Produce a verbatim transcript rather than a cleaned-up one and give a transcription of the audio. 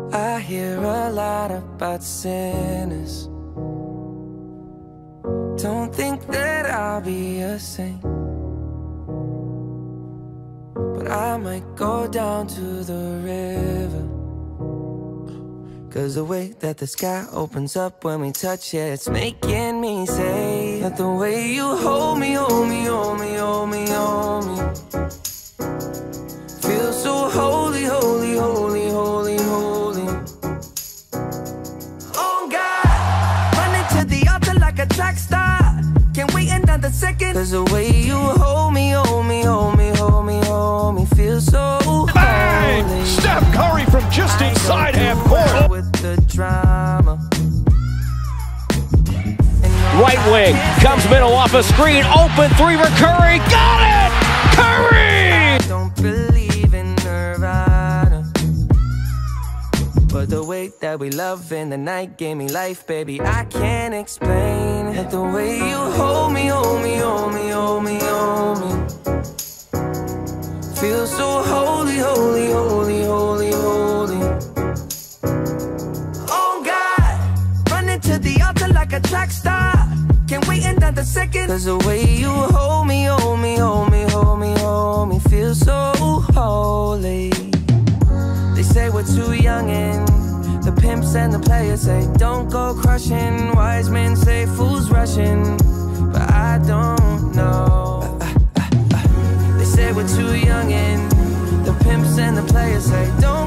I hear a lot about sinners. Don't think that I'll be a saint, but I might go down to the river. Cause the way that the sky opens up when we touch it, it's making me say that the way you hold me, hold me, hold me, hold me, hold me, feels so holy, holy, holy, holy, holy. Oh God, running to the altar like a track star. Can't wait another second. Cause the way you hold me, hold me, hold me, hold me, hold me, feels so Bang! holy. Steph Curry from just inside half court. With the drama. Right wing, comes middle off a screen, open three for Curry, got it! Curry! Don't believe in Nirvana, but the way that we love in the night gave me life, baby. I can't explain that the way you hold me, hold me, hold me, hold me, hold me, feels so holy, holy, holy, holy, holy. Oh God, running to the altar like a track star. Can't wait another second. Cause the way you hold me, hold me, hold me, hold me, hold me, feels so holy. They say we're too young and the pimps and the players say don't go crushing. Wise men say fools rushing, but I don't know. They say we're too young and the pimps and the players say don't